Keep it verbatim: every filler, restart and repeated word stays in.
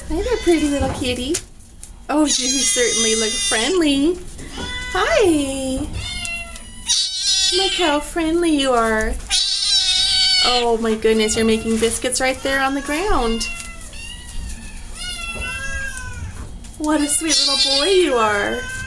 Hi there, pretty little kitty. Oh, you certainly look friendly. Hi. Look how friendly you are. Oh my goodness, you're making biscuits right there on the ground. What a sweet little boy you are.